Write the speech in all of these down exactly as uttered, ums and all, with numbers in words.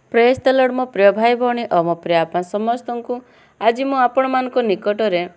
Praise the Lord मो प्रिय भाई भौणी और मो प्रिय आपा समस्त को आज मु आपण मान निकट में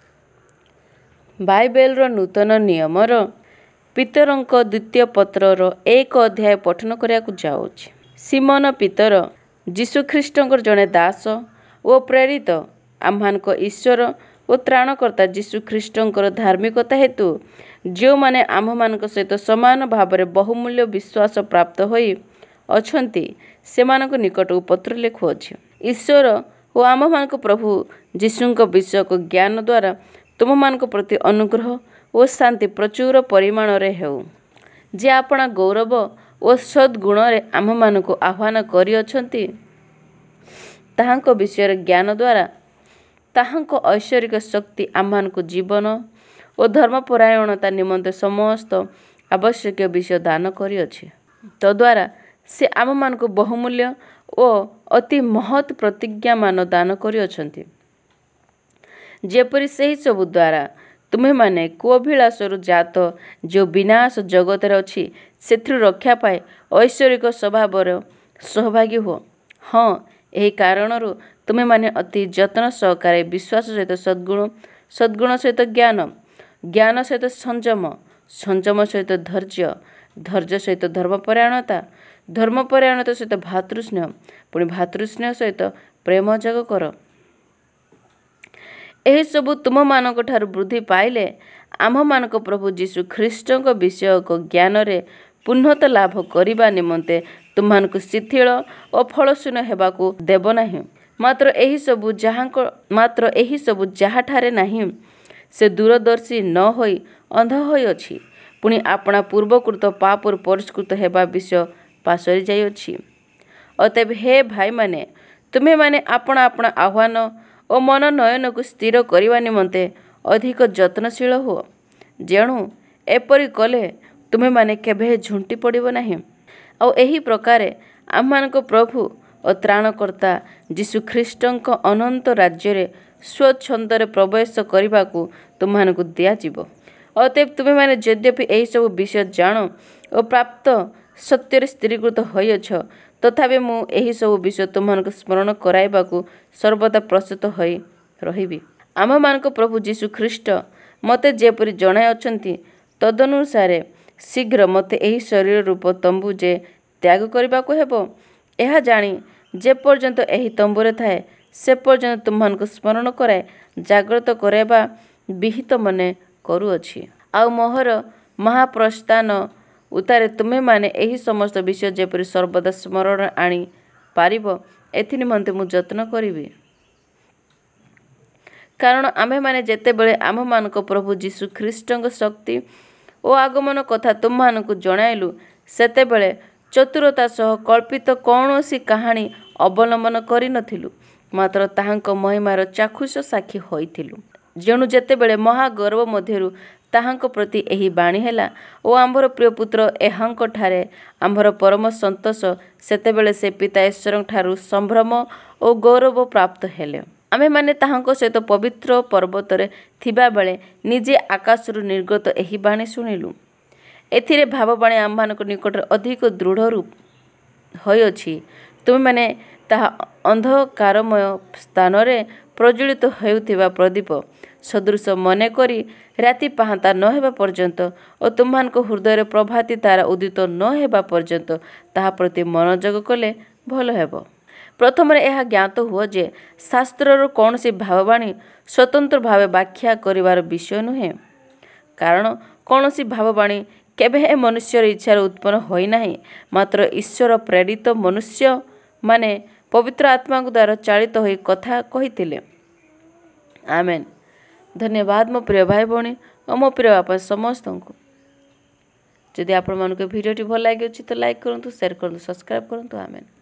बाइबल रो नूतन नियमर पीतरंक द्वितीय पत्रर एक अध्याय पठन करिया जाऊँगी। सिमोन पीतर जीशुख्रीष्टर जड़े दास और प्रेरित आम्हानक ईश्वर और त्राणकर्ता जीशुख्रीष्टर धार्मिकता हेतु जो माने आम मान सहित समान भाव में बहुमूल्य विश्वास प्राप्त होई अछंती सेमानक निकट पत्र लिखुअछि। ईश्वर और आम मान प्रभु जीशुक विषय को ज्ञान द्वारा तुम मान प्रति अनुग्रह और शांति प्रचुर परिमाण रे हेउ जे आपणा गौरव और सद्गुण आम मान आह्वान करिअछंती ताहांक विषय ज्ञान द्वारा ताहांक ऐश्वरिक शक्ति आम मान जीवन और धर्मपरायणता निमंते समस्त आवश्यक विषय दान करिअछि। तद्वारा से आम मान बहुमूल्य और अति महत् प्रतिज्ञा मान दान करिअछंती जेपरि सही सबु द्वारा तुम्हें माने कुअभिलाषरु जात जो विनाश जगत अच्छी से रक्षा पाए ऐश्वरिक स्वभावर सहभागी हो। हाँ, यही कारणरू तुम्हें माने अति जत्न सहकारे विश्वास सहित सद्गुण सद्गुण सहित ज्ञान ज्ञान सहित संयम संयम सहित धैर्य धैर्य सहित धर्मपरायणता धर्मपरायणता सहित भातृस्नेह पुणी भातृस्नेह सहित प्रेम जग कर। यही सबु तुम मानक ठारू वृद्धि पाइले आम मानक प्रभु जीशु ख्रीष्टक विषय को ज्ञान रे पुण्यता लाभ करिबा निमंते तुमको शिथिल और फलशून्य हेबाकू देव नाही। मात्र यही सबु जहाँक मात्र यही सबु जहाँठारे नाही से दूरदर्शी न होई अंध होई अछि पुणी आपणा पूर्वकृत पापर परिष्कृत हेबा विषय पासरी जाइछि। अतएव हे भाई माने तुम्हें माने आपणा आपणा आह्वान और मन नयन को स्थिर करने निमंते अधिक जत्नशील हो जेणु एपरी कले तुम्हें माने केभे झुंटी पड़िबो नाही। और यही प्रकार आम मानक प्रभु और त्राणकर्ता जीशु ख्रीष्टक अनंत राज्य रे स्वच्छंदरे प्रवेश करने को तुमको दिज्व। अतएव तुम्हें माने यद्यपि यही सब विषय जान और प्राप्त सत्य स्थिरीकृत होइछ तथापि मु यही सब विषय तुमको स्मरण कराइबा को सर्वदा प्रस्तुत होई रहिबी। आम मानक प्रभु जीशु ख्रीष्ट मते जेपरि जणाई अछंती तदनुसार शीघ्र मते यही शरीर रूप तंबू जे त्याग करने को हेबो यह जानी जे पर्यंत यही तंबूरे थाए से पर्यंत तुमको स्मरण कराए जागृत कराइबा विहित मने करुअछि। आउ मोहर महाप्रस्थान उतारे तुम्हें माने यही समस्त विषय जेपरि सर्वदा स्मरण आनी पारिब एथि निमंते मु जत्न करिबी। कारण आमे माने जेतेबेले आम मानक प्रभु जीशु ख्रीष्टक शक्ति और आगमन कथा तुम मानक जणाइलु सेतेबेले चतुरता सह कल्पित कौनसी कहानी अवलंबन करि नथिलु मात्र ताहांक महिमार चाक्षुष साक्षी होइथिलु जेणु जेतेबेले महागर्व मध्यरु ताहांक प्रति एही बाणी हैला और आंभर प्रिय पुत्र एहांक ठारे आंभर परम संतोष सेतेबेले से पिता ईश्वर ठारू संभ्रम और गौरव प्राप्त हेले। आमे माने ताहांक सहित पवित्र पर्वत रे थिबा बेले निजे आकाशरु निर्गत एही बाणी सुनिलु। एथिरे भावबाणी आम्हानक निकट अधिक दृढ़ रूप होइछि। तुम माने ताहा अंधकारमय स्थान रे प्रज्वलित हेउथिबा प्रदीप सदृश मन करी राति पाहांता न हेबा पर्यंत और तुम्हानक हृदय प्रभाती तारा उदित न हेबा पर्यंत ताहा प्रति मनोजग कले भल हेबो। प्रथम यह ज्ञात हुआ जे शास्त्रर कौन सी भावबाणी स्वतंत्र भाव व्याख्या करिवार विषय नुहे कारण कौन सी भावबाणी केबे मनुष्यर इच्छार उत्पन्न होई नाही मात्र ईश्वर प्रेरित मनुष्य माने पवित्र आत्मा द्वारा चालित होई कथा कहिथिले। आमेन। धन्यवाद मो प्रिय भाई भौणी और मो प्रिय बापा समस्त को। जदि आपण मानक वीडियो भल लगे तो लाइक करंतु शेयर करंतु सब्सक्राइब करंतु। आमेन।